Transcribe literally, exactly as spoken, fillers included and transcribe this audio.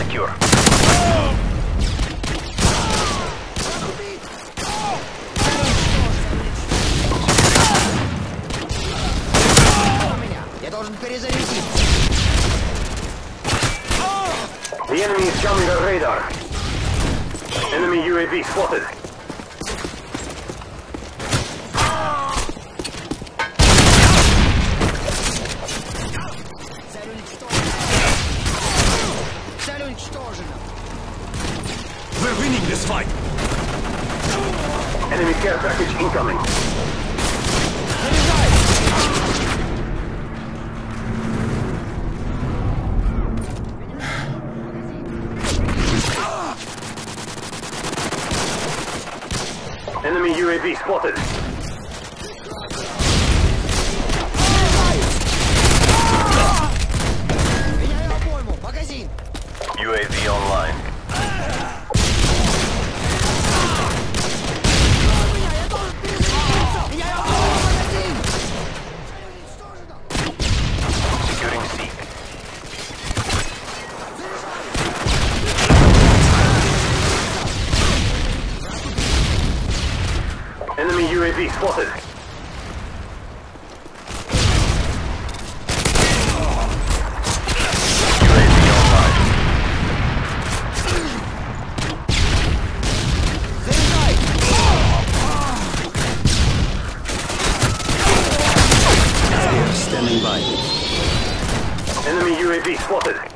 secure. Я должен перезарядить. The enemy is coming on radar. Enemy U A V spotted. Цель уничтожена. Цель уничтожена. We're winning this fight. Enemy care package incoming. Enemy U A V spotted. Меняю обойму. Магазин. U A V online. Я должен перезарядиться. Меняю обойму. Магазин. Цель уничтожена. Securing C. Enemy U A V spotted. U A V online. Заряжай. Harrier standing by. Enemy U A V spotted.